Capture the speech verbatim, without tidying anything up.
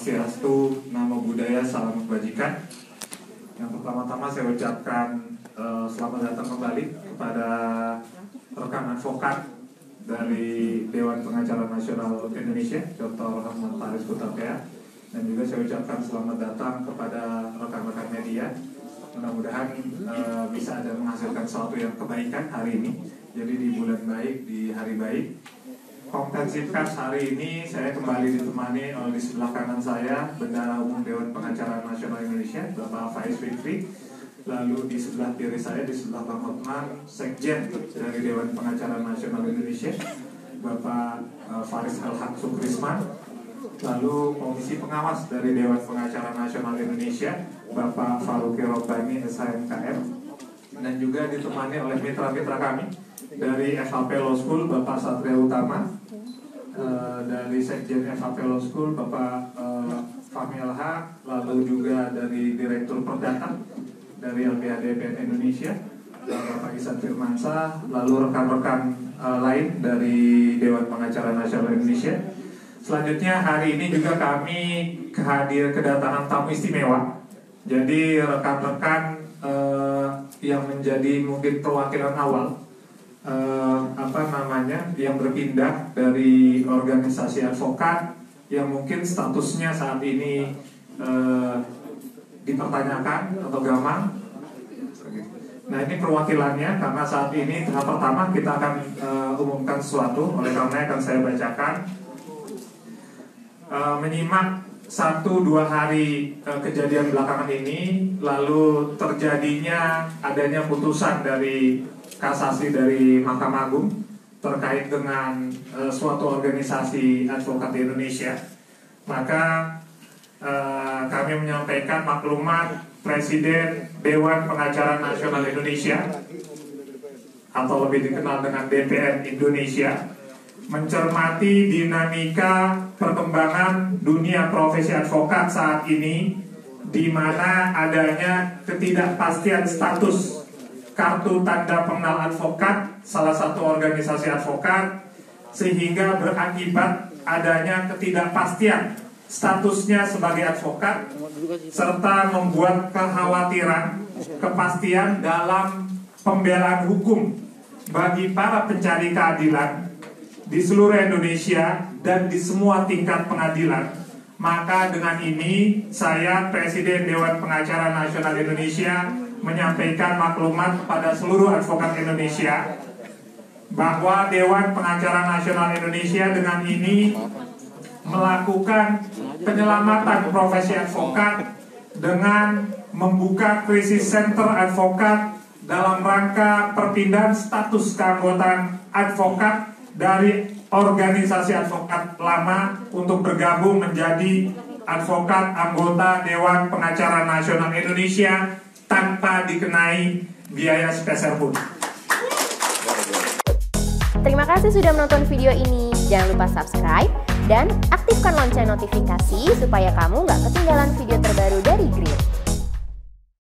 Swastiastu, Namo Buddhaya, Salam Kebajikan. Yang pertama-tama saya ucapkan uh, selamat datang kembali kepada rekan advokat dari Dewan Pengacara Nasional Indonesia, Doktor Ahmad Faris Hutapea. Dan juga saya ucapkan selamat datang kepada rekan-rekan media. Mudah-mudahan uh, bisa ada menghasilkan sesuatu yang kebaikan hari ini. Jadi di bulan baik, di hari baik. Konferensi pers hari ini saya kembali ditemani oleh di sebelah kanan saya Bendahara Umum Dewan Pengacara Nasional Indonesia, Bapak Faiz Fikri. Lalu di sebelah kiri saya, di sebelah Bang Hotman, Sekjen dari Dewan Pengacara Nasional Indonesia, Bapak uh, Faris Al-Haq Sukrisman. Lalu Komisi Pengawas dari Dewan Pengacara Nasional Indonesia, Bapak Faruqi Robbani S H M K M. Dan juga ditemani oleh mitra-mitra kami dari F H P Law School, Bapak Satria Utama. Uh, dari Sekjen F H P Law School, Bapak uh, Fahmi Al-Haq. Lalu juga dari Direktur Perdata dari L P H D P N Indonesia, Bapak Ihsan Firmansyah. Lalu rekan-rekan uh, lain dari Dewan Pengacara Nasional Indonesia. Selanjutnya hari ini juga kami kehadir kedatangan tamu istimewa. Jadi rekan-rekan uh, yang menjadi mungkin perwakilan awal uh, apa namanya yang berpindah dari organisasi advokat yang mungkin statusnya saat ini uh, dipertanyakan atau gamang. Nah, ini perwakilannya karena saat ini tahap pertama kita akan uh, umumkan sesuatu, oleh karena akan saya bacakan. Uh, menyimak satu dua hari uh, kejadian belakangan ini, lalu terjadinya adanya putusan dari kasasi dari Mahkamah Agung terkait dengan uh, suatu organisasi advokat di Indonesia, maka uh, kami menyampaikan maklumat Presiden Dewan Pengacara Nasional Indonesia atau lebih dikenal dengan D P N Indonesia mencermati dinamika perkembangan dunia profesi advokat saat ini, di mana adanya ketidakpastian status kartu tanda pengenal advokat salah satu organisasi advokat, sehingga berakibat adanya ketidakpastian statusnya sebagai advokat, serta membuat kekhawatiran kepastian dalam pembelaan hukum bagi para pencari keadilan di seluruh Indonesia dan di semua tingkat pengadilan. Maka dengan ini saya, Presiden Dewan Pengacara Nasional Indonesia, menyampaikan maklumat kepada seluruh advokat Indonesia bahwa Dewan Pengacara Nasional Indonesia dengan ini melakukan penyelamatan profesi advokat dengan membuka krisis center advokat dalam rangka perpindahan status keanggotaan advokat dari organisasi advokat lama untuk bergabung menjadi advokat anggota Dewan Pengacara Nasional Indonesia tanpa dikenai biaya spesial pun. Terima kasih sudah menonton video ini. Jangan lupa subscribe dan aktifkan lonceng notifikasi supaya kamu nggak ketinggalan video terbaru dari Green.